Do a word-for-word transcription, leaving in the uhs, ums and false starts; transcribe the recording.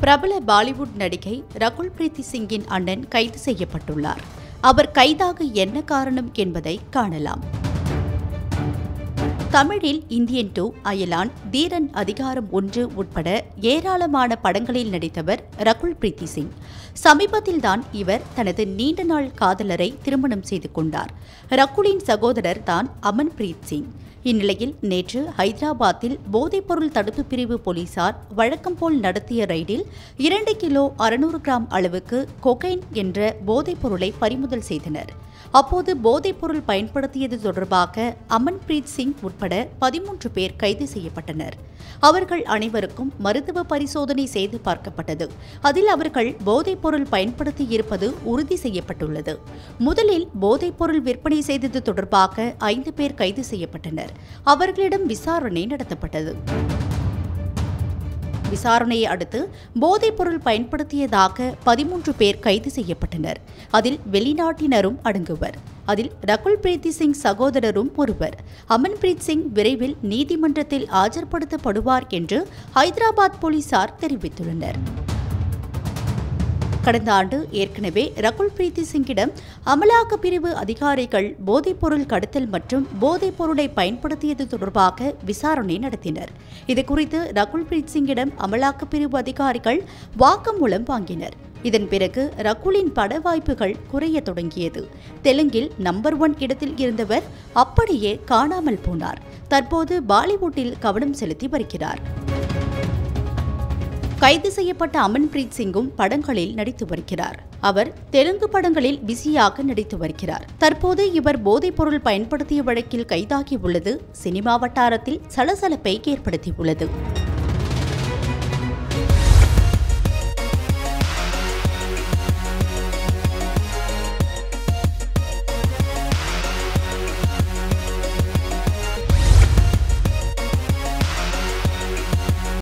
பிரபல பாலிவுட் நடிகை ரகுல் பிரீத்தி சிங்கின் அண்ணன் கைது செய்யப்பட்டுள்ளார். அவர் கைதாக என்ன காரணம் என்பதை காணலாம். தமிழில் இந்தியன் டூ, அயலான், தீரன் அதிகாரம் ஒன்று உட்பட ஏராளமான படங்களில் நடித்தவர் ரகுல் பிரீத்தி சிங். சமீபத்தில்தான் இவர் தனது நீண்ட நாள் காதலரை திருமணம் செய்து கொண்டார். ரகுலின் சகோதரர் தான் அமன்பிரீத் சிங். இந்நிலையில் நேற்று ஹைதராபாத்தில் போதைப்பொருள் தடுப்பு பிரிவு போலீசார் வழக்கம் போல் நடத்திய ரெய்டில் இரண்டு கிலோ அறுநூறு கிராம் அளவுக்கு கொகைன் என்ற போதைப்பொருளை பறிமுதல் செய்தனர். அப்போது போதைப்பொருள் பயன்படுத்தியது தொடர்பாக அமன்பிரீத் சிங் உட்பட பதிமூன்று பேர் கைது செய்யப்பட்டனர். அவர்கள் அனைவருக்கும் மருத்துவ பரிசோதனை செய்து பார்க்கப்பட்டது. அதில் அவர்கள் போதைப்பொருள் பயன்படுத்தியிருப்பது உறுதி செய்யப்பட்டுள்ளது. முதலில் போதைப்பொருள் விற்பனை செய்தது தொடர்பாக ஐந்து பேர் கைது செய்யப்பட்டனர். அவர்களிடம் விசாரணை நடத்தப்பட்டது. விசாரணையை அடுத்து போதைப்பொருள் பயன்படுத்தியதாக பதிமூன்று பேர் கைது செய்யப்பட்டனர். அதில் வெளிநாட்டினரும் அடங்குவர். அதில் ரகுல் பிரீத்தி சிங் சகோதரரும் ஒருவர். அமன்பிரீத் சிங் விரைவில் நீதிமன்றத்தில் ஆஜர்படுத்தப்படுவார் என்று ஹைதராபாத் போலீசார் தெரிவித்துள்ளனர். கடந்த ஆண்டு ஏற்கனவே ரகுல் பிரீத்தி சிங்கிடம் அமலாக்க பிரிவு அதிகாரிகள் போதைப்பொருள் கடத்தல் மற்றும் போதைப் பொருளை பயன்படுத்தியது தொடர்பாக விசாரணை நடத்தினர். இதுகுறித்து ரகுல் பிரீத் சிங்கிடம் அமலாக்க பிரிவு அதிகாரிகள் வாக்குமூலம் வாங்கினர். இதன் பிறகு ரகுலின் பட வாய்ப்புகள் குறைய தொடங்கியது. தெலுங்கில் நம்பர் ஒன் இடத்தில் இருந்தவர் அப்படியே காணாமல் போனார். தற்போது பாலிவுட்டில் கவனம் செலுத்தி வருகிறார். கைது செய்யப்பட்ட அமன்பிரீத் சிங்கும் படங்களில் நடித்து வருகிறார். அவர் தெலுங்கு படங்களில் பிஸியாக நடித்து வருகிறார். தற்போது இவர் போதைப்பொருள் பயன்படுத்திய வழக்கில் கைதாகியுள்ளது சினிமா வட்டாரத்தில் சலசலப்பை ஏற்படுத்தியுள்ளது.